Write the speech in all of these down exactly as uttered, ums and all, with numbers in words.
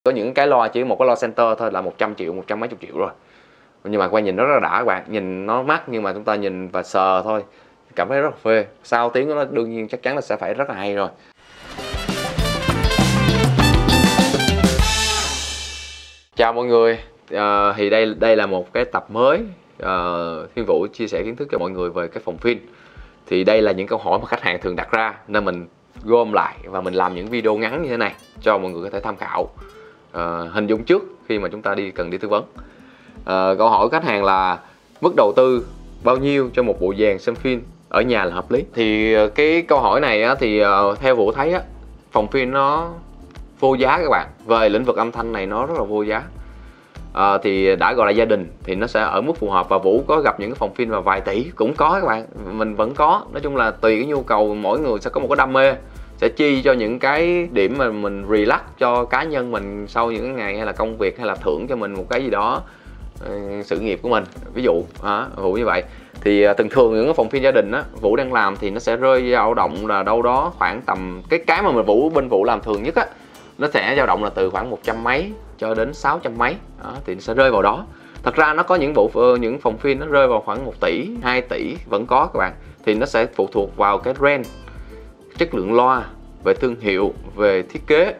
Có những cái loa chỉ một cái loa center thôi là một trăm triệu, một trăm mấy chục triệu rồi. Nhưng mà quay nhìn nó rất là đã các bạn, nhìn nó mắc nhưng mà chúng ta nhìn và sờ thôi cảm thấy rất là phê. Sao tiếng của nó đương nhiên chắc chắn là sẽ phải rất là hay rồi. Chào mọi người, à, thì đây đây là một cái tập mới à, Thiên Vũ chia sẻ kiến thức cho mọi người về cái phòng phin. Thì đây là những câu hỏi mà khách hàng thường đặt ra nên mình gom lại và mình làm những video ngắn như thế này cho mọi người có thể tham khảo, à, hình dung trước khi mà chúng ta đi cần đi tư vấn. À, câu hỏi của khách hàng là mức đầu tư bao nhiêu cho một bộ dàn xem phim ở nhà là hợp lý. Thì cái câu hỏi này á, thì uh, theo Vũ thấy á, phòng phim nó vô giá các bạn. Về lĩnh vực âm thanh này nó rất là vô giá. À, thì đã gọi là gia đình thì nó sẽ ở mức phù hợp, và Vũ có gặp những cái phòng phim mà vài tỷ cũng có các bạn, mình vẫn có. Nói chung là tùy cái nhu cầu, mỗi người sẽ có một cái đam mê, sẽ chi cho những cái điểm mà mình relax cho cá nhân mình sau những ngày hay là công việc, hay là thưởng cho mình một cái gì đó uh, sự nghiệp của mình, ví dụ à, Vũ như vậy. Thì uh, thường thường những cái phòng phim gia đình á, Vũ đang làm thì nó sẽ rơi dao động là đâu đó khoảng tầm cái cái mà mình Vũ bên Vũ làm thường nhất á, nó sẽ dao động là từ khoảng một trăm mấy cho đến sáu trăm mấy đó, thì nó sẽ rơi vào đó. Thật ra nó có những bộ những phòng phim nó rơi vào khoảng một tỷ, hai tỷ vẫn có các bạn. Thì nó sẽ phụ thuộc vào cái brand, chất lượng loa, về thương hiệu, về thiết kế,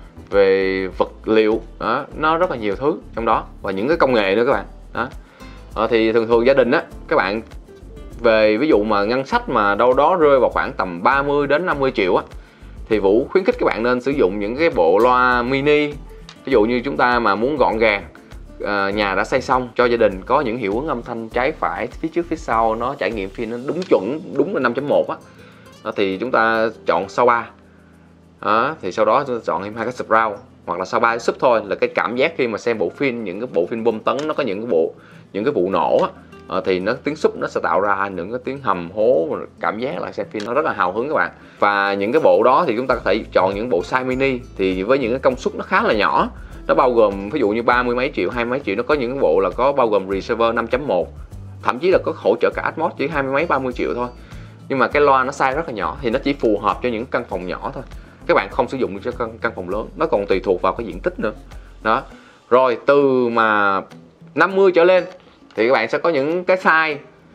về vật liệu đó, nó rất là nhiều thứ trong đó, và những cái công nghệ nữa các bạn đó. Đó, thì thường thường gia đình á, các bạn về ví dụ mà ngân sách mà đâu đó rơi vào khoảng tầm ba mươi đến năm mươi triệu á, thì Vũ khuyến khích các bạn nên sử dụng những cái bộ loa mini. Ví dụ như chúng ta mà muốn gọn gàng, à, nhà đã xây xong, cho gia đình có những hiệu ứng âm thanh trái phải, phía trước phía sau, nó trải nghiệm phim nó đúng chuẩn, đúng là năm chấm một á. Đó, thì chúng ta chọn sau ba. Đó, thì sau đó chúng ta chọn thêm hai cái surround hoặc là sau ba cái sub thôi, là cái cảm giác khi mà xem bộ phim, những cái bộ phim bom tấn nó có những cái bộ những cái vụ nổ á, à, thì nó tiếng sub nó sẽ tạo ra những cái tiếng hầm hố, cảm giác là xem phim nó rất là hào hứng các bạn. Và những cái bộ đó thì chúng ta có thể chọn những bộ size mini, thì với những cái công suất nó khá là nhỏ, nó bao gồm ví dụ như ba mươi mấy triệu, hai mươi mấy triệu, nó có những cái bộ là có bao gồm receiver năm chấm một, thậm chí là có hỗ trợ cả Atmos chỉ hai mươi mấy ba mươi triệu thôi. Nhưng mà cái loa nó size rất là nhỏ thì nó chỉ phù hợp cho những căn phòng nhỏ thôi, các bạn không sử dụng được cho căn, căn phòng lớn, nó còn tùy thuộc vào cái diện tích nữa đó. Rồi từ mà năm mươi trở lên thì các bạn sẽ có những cái size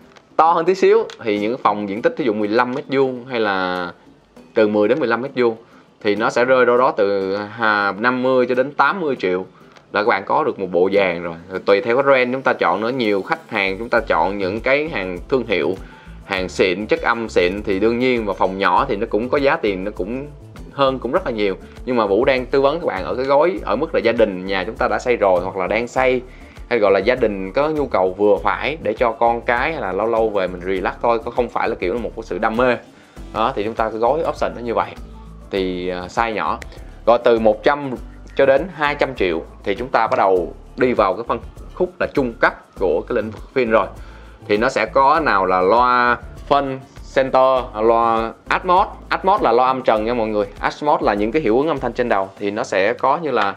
to hơn tí xíu, thì những phòng diện tích ví dụ mười lăm mét vuông hay là từ mười đến mười lăm mét vuông thì nó sẽ rơi đâu đó từ năm mươi cho đến tám mươi triệu là các bạn có được một bộ dàn rồi. Rồi tùy theo cái brand chúng ta chọn nữa, nhiều khách hàng chúng ta chọn những cái hàng thương hiệu, hàng xịn, chất âm xịn, thì đương nhiên vào phòng nhỏ thì nó cũng có giá tiền, nó cũng hơn cũng rất là nhiều. Nhưng mà Vũ đang tư vấn các bạn ở cái gói ở mức là gia đình, nhà chúng ta đã xây rồi hoặc là đang xây, hay gọi là gia đình có nhu cầu vừa phải để cho con cái, hay là lâu lâu về mình relax thôi, có không phải là kiểu là một cái sự đam mê đó, thì chúng ta cái gói option nó như vậy thì uh, size nhỏ. Rồi từ một trăm cho đến hai trăm triệu thì chúng ta bắt đầu đi vào cái phân khúc là trung cấp của cái lĩnh vực phim rồi. Thì nó sẽ có nào là loa phân center, loa Atmos. Atmos là loa âm trần nha mọi người. Atmos là những cái hiệu ứng âm thanh trên đầu, thì nó sẽ có như là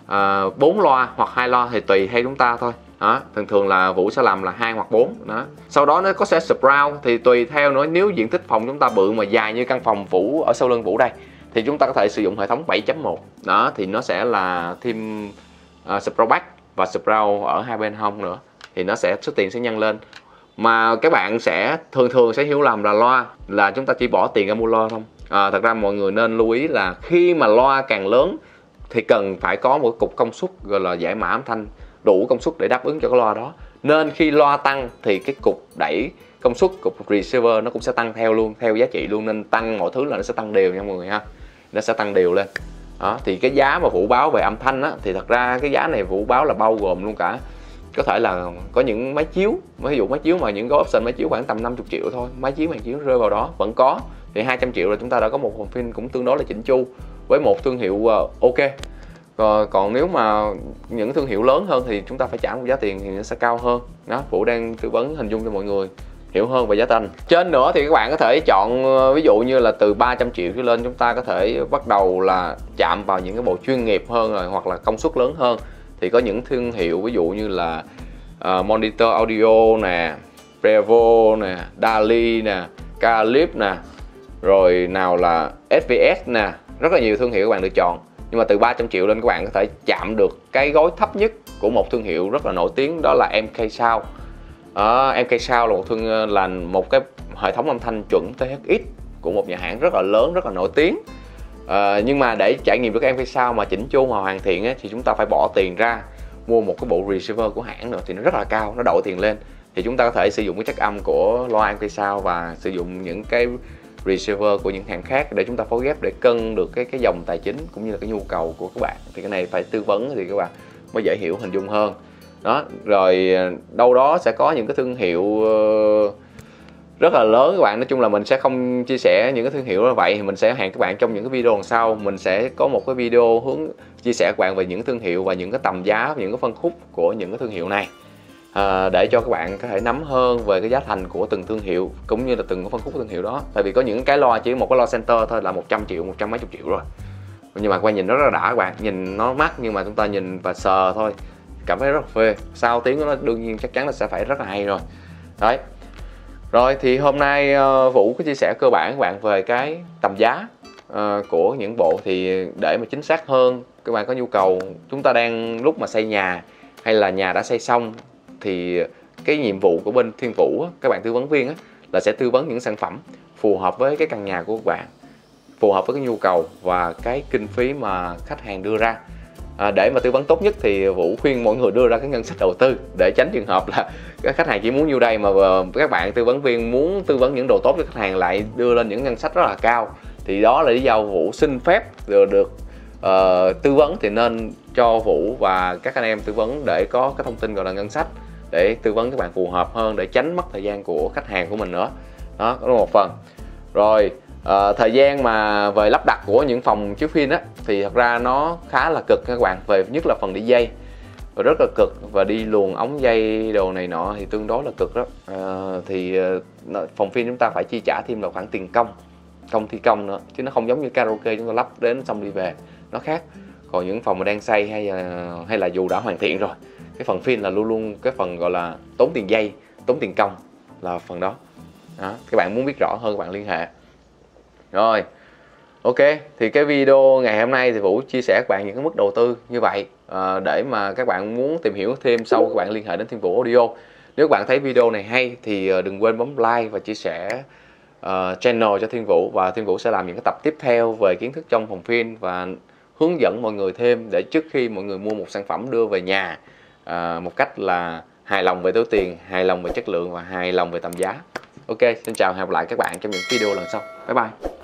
bốn uh, loa hoặc hai loa thì tùy theo chúng ta thôi đó. Thường thường là Vũ sẽ làm là hai hoặc bốn đó. Sau đó nó có sẽ surround, thì tùy theo nữa, nếu diện tích phòng chúng ta bự mà dài như căn phòng Vũ ở sau lưng Vũ đây thì chúng ta có thể sử dụng hệ thống bảy chấm một đó, thì nó sẽ là thêm uh, surround back và surround ở hai bên hông nữa, thì nó sẽ số tiền sẽ nhân lên. Mà các bạn sẽ thường thường sẽ hiểu lầm là loa là chúng ta chỉ bỏ tiền ra mua loa không. À, thật ra mọi người nên lưu ý là khi mà loa càng lớn thì cần phải có một cục công suất gọi là giải mã âm thanh đủ công suất để đáp ứng cho cái loa đó. Nên khi loa tăng thì cái cục đẩy công suất, cục receiver nó cũng sẽ tăng theo luôn, theo giá trị luôn. Nên tăng mọi thứ là nó sẽ tăng đều nha mọi người ha, nó sẽ tăng đều lên đó. Thì cái giá mà Vũ báo về âm thanh á, thì thật ra cái giá này Vũ báo là bao gồm luôn cả, có thể là có những máy chiếu, ví dụ máy chiếu mà những gói option máy chiếu khoảng tầm năm mươi triệu thôi, máy chiếu màn chiếu rơi vào đó vẫn có. Thì hai trăm triệu là chúng ta đã có một phòng phim cũng tương đối là chỉnh chu với một thương hiệu uh, ok. Còn, còn nếu mà những thương hiệu lớn hơn thì chúng ta phải trả một giá tiền thì nó sẽ cao hơn đó. Vũ đang tư vấn hình dung cho mọi người hiểu hơn về giá thành. Trên nữa thì các bạn có thể chọn ví dụ như là từ ba trăm triệu trở lên, chúng ta có thể bắt đầu là chạm vào những cái bộ chuyên nghiệp hơn rồi, hoặc là công suất lớn hơn. Thì có những thương hiệu ví dụ như là uh, Monitor Audio nè, Prevo nè, Dali nè, Calip nè, rồi nào là ét vê ét nè, rất là nhiều thương hiệu các bạn được chọn. Nhưng mà từ ba trăm triệu lên các bạn có thể chạm được cái gói thấp nhất của một thương hiệu rất là nổi tiếng, đó là em ca Sound. Ờ, em ca Sound là một thương là một cái hệ thống âm thanh chuẩn tê hát ích của một nhà hãng rất là lớn, rất là nổi tiếng. À, nhưng mà để trải nghiệm được cái em ca Sound mà chỉnh chu mà hoàn thiện ấy, thì chúng ta phải bỏ tiền ra mua một cái bộ receiver của hãng nữa, thì nó rất là cao, nó đội tiền lên. Thì chúng ta có thể sử dụng cái chất âm của loa em ca Sound và sử dụng những cái receiver của những hãng khác để chúng ta phối ghép để cân được cái cái dòng tài chính cũng như là cái nhu cầu của các bạn. Thì cái này phải tư vấn thì các bạn mới dễ hiểu, hình dung hơn. Đó, rồi đâu đó sẽ có những cái thương hiệu rất là lớn các bạn. Nói chung là mình sẽ không chia sẻ những cái thương hiệu như vậy, thì mình sẽ hẹn các bạn trong những cái video lần sau. Mình sẽ có một cái video hướng chia sẻ các bạn về những thương hiệu và những cái tầm giá, những cái phân khúc của những cái thương hiệu này, à, để cho các bạn có thể nắm hơn về cái giá thành của từng thương hiệu cũng như là từng cái phân khúc thương hiệu đó. Tại vì có những cái loa, chỉ một cái loa center thôi là một trăm triệu, một trăm mấy chục triệu rồi, nhưng mà quay nhìn nó rất là đã các bạn. Nhìn nó mắc nhưng mà chúng ta nhìn và sờ thôi cảm thấy rất là phê. Sao tiếng của nó đương nhiên chắc chắn là sẽ phải rất là hay rồi. Đấy. Rồi thì hôm nay uh, Vũ có chia sẻ cơ bản các bạn về cái tầm giá uh, của những bộ. Thì để mà chính xác hơn, các bạn có nhu cầu, chúng ta đang lúc mà xây nhà hay là nhà đã xây xong, thì cái nhiệm vụ của bên Thiên Vũ, các bạn tư vấn viên á, là sẽ tư vấn những sản phẩm phù hợp với cái căn nhà của các bạn, phù hợp với cái nhu cầu và cái kinh phí mà khách hàng đưa ra. À, để mà tư vấn tốt nhất thì Vũ khuyên mọi người đưa ra cái ngân sách đầu tư, để tránh trường hợp là các khách hàng chỉ muốn nhiêu đây mà các bạn tư vấn viên muốn tư vấn những đồ tốt cho khách hàng lại đưa lên những ngân sách rất là cao. Thì đó là lý do Vũ xin phép được, được uh, tư vấn, thì nên cho Vũ và các anh em tư vấn để có cái thông tin gọi là ngân sách, để tư vấn các bạn phù hợp hơn, để tránh mất thời gian của khách hàng của mình nữa. Đó, đó là một phần. Rồi uh, thời gian mà về lắp đặt của những phòng chiếu phim á, thì thật ra nó khá là cực các bạn, về nhất là phần đi dây và rất là cực, và đi luồn ống dây đồ này nọ thì tương đối là cực đó. À, thì uh, phòng phim chúng ta phải chi trả thêm là khoản tiền công, công thi công nữa, chứ nó không giống như karaoke chúng ta lắp đến xong đi về, nó khác. Còn những phòng mà đang xây hay là, hay là dù đã hoàn thiện rồi, cái phần phim là luôn luôn cái phần gọi là tốn tiền dây, tốn tiền công là phần đó. Đó, các bạn muốn biết rõ hơn các bạn liên hệ. Rồi, ok, thì cái video ngày hôm nay thì Vũ chia sẻ các bạn những cái mức đầu tư như vậy, à, để mà các bạn muốn tìm hiểu thêm sâu, các bạn liên hệ đến Thiên Vũ Audio. Nếu các bạn thấy video này hay thì đừng quên bấm like và chia sẻ uh, channel cho Thiên Vũ, và Thiên Vũ sẽ làm những cái tập tiếp theo về kiến thức trong phòng phim và hướng dẫn mọi người thêm, để trước khi mọi người mua một sản phẩm đưa về nhà uh, một cách là hài lòng về túi tiền, hài lòng về chất lượng và hài lòng về tầm giá. Ok, xin chào, hẹn gặp lại các bạn trong những video lần sau. Bye bye.